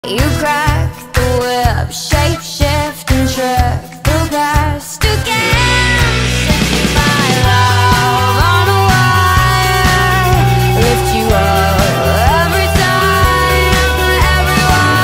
You crack the whip, shape shift and trick the past again.